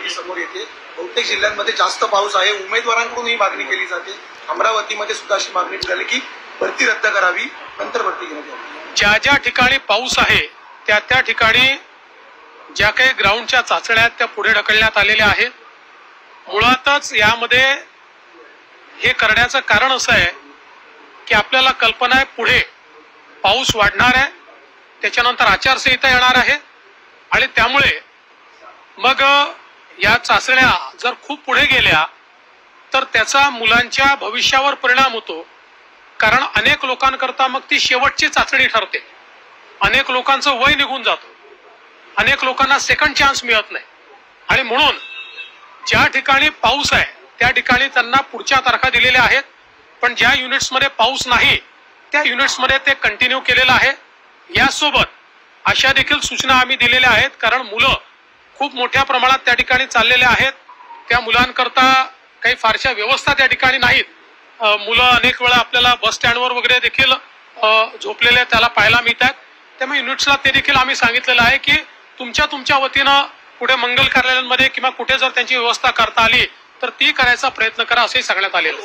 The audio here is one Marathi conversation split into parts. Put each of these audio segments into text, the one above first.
मागणी समोर येते। बहुतेक जिल्ह्यांमध्ये जास्त पाऊस आहे, उमेदवारांकडून ही मागणी केली जाते। अमरावतीमध्ये सुद्धा अशी मागणी झाली की भरती रद्द करावी, नंतर भरती घेण्यात यावी। ज्या ज्या ठिकाणी पाऊस आहे त्या त्या ठिकाणी ज्या काही ग्राउंडच्या चाचण्या त्या पुढे ढकलण्यात आलेल्या आहेत। मुळातच यामध्ये हे करण्याचं कारण असं आहे की आपल्याला कल्पना आहे पुढे पाऊस वाढणार आहे, त्याच्यानंतर आचारसंहिता येणार आहे आणि त्यामुळे मग या चाचण्या जर खूप पुढे गेल्या तर त्याचा मुलांच्या भविष्यावर परिणाम होतो। कारण अनेक लोकांकरता मग ती शेवटची चाचणी ठरते। अनेक लोकांचं वय निघून जातं, अनेक लोकांना सेकंड चान्स मिळत नाही आणि म्हणून ज्या ठिकाणी पाऊस आहे त्या ठिकाणी त्यांना पुढच्या तारखा दिलेल्या आहेत, पण ज्या युनिट्समध्ये पाऊस नाही त्या युनिट्समध्ये ते कंटिन्यू केलेलं आहे। यासोबत अशा देखील सूचना आम्ही दिलेल्या आहेत, कारण मुलं खूप मोठ्या प्रमाणात त्या ठिकाणी चाललेले आहेत। त्या मुलांकरता काही फारशा व्यवस्था त्या ठिकाणी नाहीत। मुलं अनेक वेळा आपल्याला बस स्टँडवर वगैरे देखील झोपलेले त्याला पाहायला मिळतात। त्यामुळे युनिट्सला ते देखील आम्ही सांगितलेलं आहे की तुमच्या वतीनं पुढे मंगल कार्यालयांमध्ये किंवा कुठे जर त्यांची व्यवस्था करता आली तर ती करायचा प्रयत्न करा असंही सांगण्यात आलेलं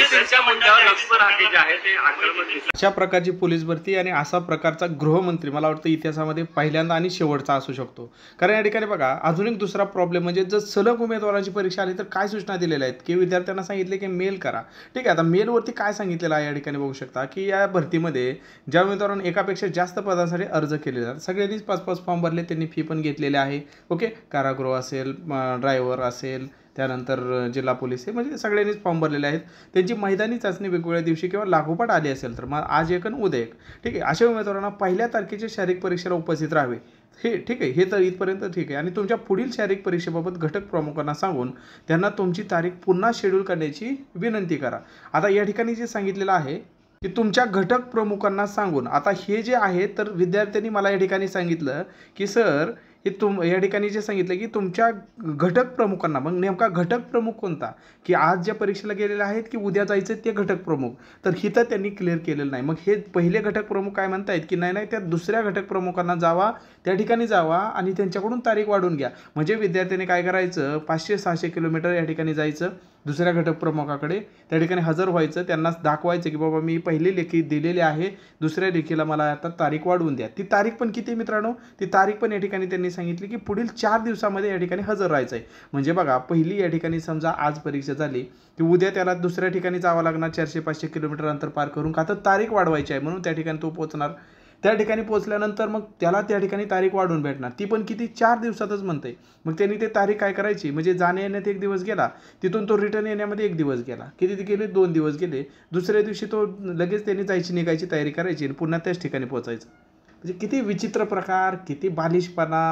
आहे। अशा प्रकारची पोलीस भरती आणि असा प्रकारचा गृहमंत्री मला वाटतं इतिहासामध्ये पहिल्यांदा आणि शेवटचा असू शकतो। कारण या ठिकाणी बघा अजून एक दुसरा प्रॉब्लेम म्हणजे जर सलग उमेदवाराची परीक्षा आली तर काय सूचना दिलेल्या आहेत की विद्यार्थ्यांना सांगितले की मेल करा। ठीक आहे, आता मेलवरती काय सांगितलेलं आहे या ठिकाणी बघू शकता की या भरतीमध्ये ज्या उमेदवारांनी एकापेक्षा जास्त पदांसाठी अर्ज केलेले आहेत सगळ्यांनीच 5-5 फॉर्म भरले, त्यांनी फी पण घेतलेली आहे। ओके, कारागृह असेल, ड्रायव्हर असेल, त्यानंतर जिल्हा पोलीस हे म्हणजे सगळ्यांनीच फॉर्म भरलेले आहेत। त्यांची मैदानी चाचणी वेगवेगळ्या दिवशी किंवा लागोपाठ आली असेल तर मग आज एक आणि उद्या एक, ठीक आहे, अशा उमेदवारांना पहिल्या तारखेच्या शारीरिक परीक्षेला उपस्थित राहावे। हे ठीक आहे, हे तर इथपर्यंत ठीक आहे। आणि तुमच्या पुढील शारीरिक परीक्षेबाबत घटक प्रमुखांना सांगून त्यांना तुमची तारीख पुन्हा शेड्यूल करण्याची विनंती करा। आता या ठिकाणी जे सांगितलेलं आहे की तुमच्या घटक प्रमुखांना सांगून, आता हे जे आहे तर विद्यार्थ्यांनी मला या ठिकाणी सांगितलं की सर हे या ठिकाणी जे सांगितलं की तुमच्या घटक प्रमुखांना, मग नेमका घटक प्रमुख कोणता की आज ज्या परीक्षेला गेलेले आहेत की उद्या जायचं ते घटक प्रमुख, तर हिथं त्यांनी क्लिअर केलेलं नाही। मग हे पहिले घटक प्रमुख काय म्हणतायत की नाही त्या दुसऱ्या घटक प्रमुखांना जावा, त्या ठिकाणी जावा आणि त्यांच्याकडून तारीख वाढून घ्या। म्हणजे विद्यार्थ्यांनी काय करायचं 500-600 किलोमीटर या ठिकाणी जायचं दुसऱ्या घटक प्रमुखाकडे, त्या ठिकाणी हजर व्हायचं, त्यांना दाखवायचं की बाबा मी पहिली लेखी दिलेली आहे, दुसऱ्या लेखीला मला आता तारीख वाढवून द्या। ती तारीख पण किती मित्रांनो, ती तारीख पण या ठिकाणी त्यांनी सांगितली की पुढील 4 दिवसामध्ये या ठिकाणी हजर राहायचं आहे। म्हणजे बघा पहिली या ठिकाणी समजा आज परीक्षा झाली की उद्या त्याला दुसऱ्या ठिकाणी जावं लागणार 400-500 किलोमीटर अंतर पार करून, का तर तारीख वाढवायची आहे म्हणून त्या ठिकाणी तो पोहोचणार। त्या ठिकाणी पोहोचल्यानंतर मग त्याला त्या ठिकाणी तारीख वाढून भेटणार, ती पण किती 4 दिवसातच म्हणते। मग त्यांनी ते तारीख काय करायची म्हणजे जाण्या येण्यात 1 दिवस गेला, तिथून तो रिटर्न येण्यामध्ये 1 दिवस गेला, किती गेले 2 दिवस गेले। दुसऱ्या दिवशी तो लगेच त्यांनी जायची निघायची तयारी करायची आणि पुन्हा त्याच ठिकाणी पोहोचायचं। म्हणजे किती विचित्र प्रकार, किती बालिशपणा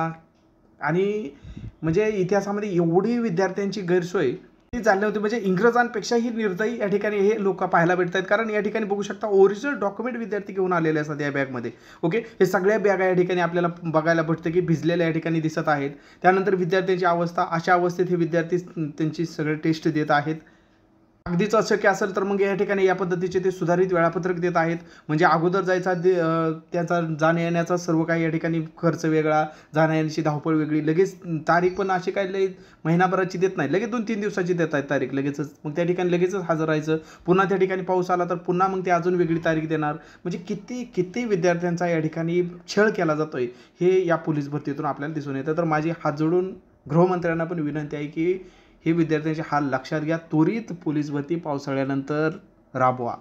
आणि म्हणजे इतिहासामध्ये एवढी विद्यार्थ्यांची गैरसोय झाली होती। म्हणजे इंग्रजांपेक्षाही निर्दयी या ठिकाणी हे लोक पाहायला भेटत आहेत। कारण या ठिकाणी बघू शकता ओरिजिनल डॉक्युमेंट विद्यार्थी घेऊन आलेले असतात या बॅगमध्ये। ओके, हे सगळ्या बॅगा या ठिकाणी आपल्याला बघायला भेटतं की भिजलेल्या या ठिकाणी दिसत आहेत। त्यानंतर विद्यार्थ्यांची अवस्था, अशा अवस्थेत हे विद्यार्थी त्यांची सगळे टेस्ट देत आहेत। अगदीच अशक्य असेल तर मग या ठिकाणी या पद्धतीचे ते सुधारित वेळापत्रक देत आहेत। म्हणजे अगोदर जायचा त्याचा जाण्या येण्याचा सर्व काही या ठिकाणी खर्च वेगळा, जाण्या येण्याची धावपळ वेगळी, लगेच तारीख पण अशी काही महिनाभराची देत नाही, लगेच 2-3 दिवसाची देत आहेत तारीख लगेचच। मग त्या ठिकाणी लगेचच हजर राहायचं, पुन्हा त्या ठिकाणी पाऊस आला तर पुन्हा मग ते अजून वेगळी तारीख देणार। म्हणजे किती विद्यार्थ्यांचा या ठिकाणी छळ केला जातोय हे या पोलीस भरतीतून आपल्याला दिसून येतं। तर माझी हात जोडून गृहमंत्र्यांना पण विनंती आहे की हे विद्यार्थ्यांचे हाल लक्षात घ्या, त्वरित पोलीस भरती पावसाळ्यानंतर राबवा।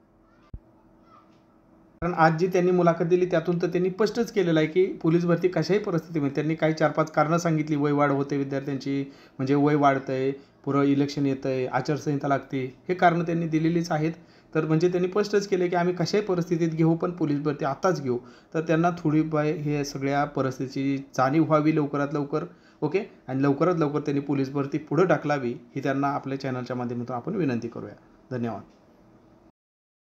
कारण आज जी त्यांनी मुलाखत दिली त्यातून तर त्यांनी स्पष्टच केलेलं आहे की पोलीस भरती कशाही परिस्थितीमध्ये, त्यांनी काही 4-5 कारणं सांगितली, वय वाढ होते विद्यार्थ्यांची, म्हणजे वय वाढतंय, पुढं इलेक्शन येतंय, आचारसंहिता लागते, हे कारणं त्यांनी दिलेलीच आहेत। तर म्हणजे त्यांनी स्पष्टच केले की आम्ही कशाही परिस्थितीत घेऊ पण पोलीस भरती आताच घेऊ। तर त्यांना थोडी हे सगळ्या परिस्थितीची जाणीव व्हावी लवकरात लवकर। ओके, आणि लवकरात लवकर त्यांनी पोलीस भरती पुढे ढकलावी ही त्यांना आपल्या चॅनलच्या माध्यमातून आपण विनंती करूया। धन्यवाद।